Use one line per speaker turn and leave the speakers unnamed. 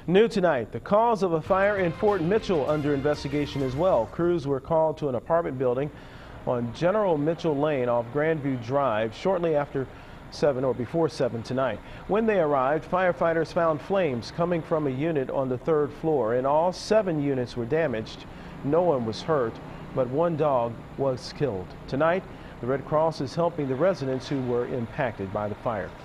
New tonight, the cause of a fire in Fort Mitchell under investigation as well. Crews were called to an apartment building on General Mitchel Lane off Grandview Drive shortly after 7 or before 7 tonight. When they arrived, firefighters found flames coming from a unit on the 3rd floor. In all, 7 units were damaged. No one was hurt, but 1 dog was killed. Tonight, the Red Cross is helping the residents who were impacted by the fire.